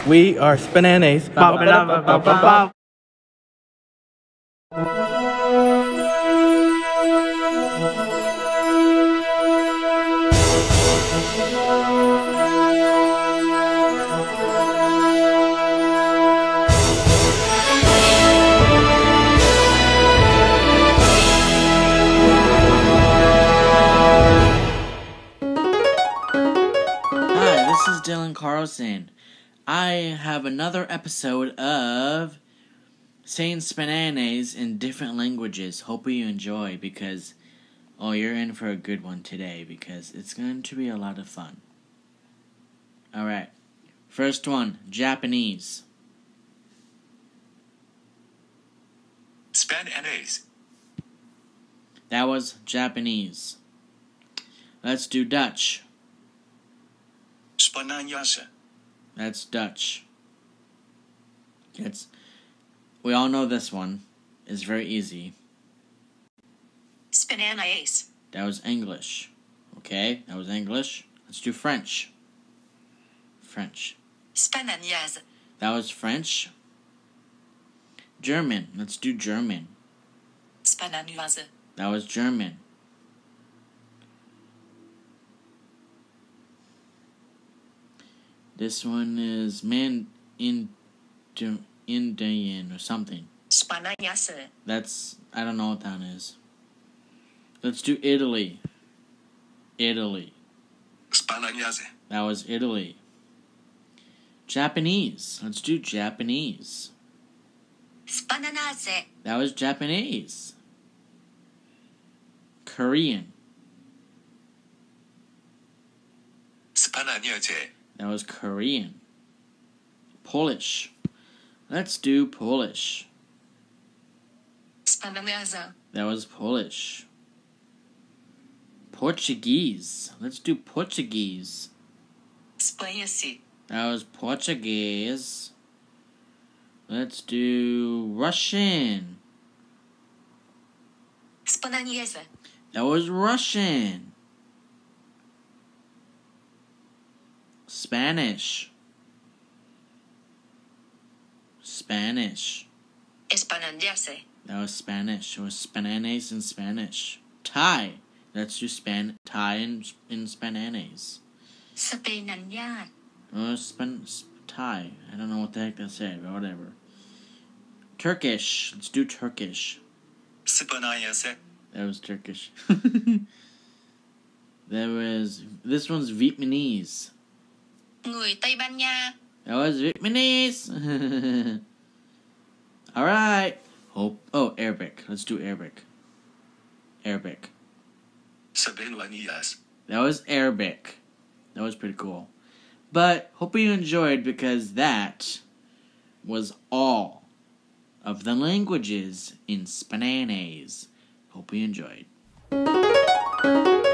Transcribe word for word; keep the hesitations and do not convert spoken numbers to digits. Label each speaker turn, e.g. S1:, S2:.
S1: We are Spananes.
S2: Hi, this is Dylan Carlson. I have another episode of saying Spananes in different languages. Hope you enjoy because, oh, you're in for a good one today because it's going to be a lot of fun. Alright, first one, Japanese.
S3: Spananes.
S2: That was Japanese. Let's do Dutch.
S3: Spanjaanse.
S2: That's Dutch. It's, we all know this one. It's very easy.
S4: Spanaise.
S2: That was English. Okay, that was English. Let's do French. French.
S4: Spanagnaise.
S2: That was French. German. Let's do German.
S4: Spananoise.
S2: That was German. This one is man in Indian or something.
S4: Spanagnaise.
S2: That's, I don't know what that is. Let's do Italy. Italy.
S3: Spanjaanse.
S2: That was Italy. Japanese. Let's do Japanese.
S4: Spananase.
S2: That was Japanese. Korean.
S3: Spanjaanse.
S2: That was Korean. Polish. Let's do Polish.
S4: Spananaise.
S2: That was Polish. Portuguese. Let's do Portuguese.
S4: Spanhece.
S2: That was Portuguese. Let's do Russian.
S4: Spanagnaise.
S2: That was Russian. Spanish. Spanish.
S4: Espanandiase.
S2: That was Spanish. It was Spananes in Spanish. Thai. Let's do Span Thai in, in Spananes.
S4: Spanagnan.
S2: Oh, Span Thai. I don't know what the heck that said, but whatever. Turkish. Let's do Turkish.
S3: Spanjaanse.
S2: That was Turkish. There was, this one's Vietnamese.
S4: Người Tây Ban Nha.
S2: That was Vietnamese. Alright. Hope. Oh, Arabic. Let's do Arabic. Arabic.
S3: Spanjaanse.
S2: That was Arabic. That was pretty cool. But hope you enjoyed because that was all of the languages in Spananes. Hope you enjoyed.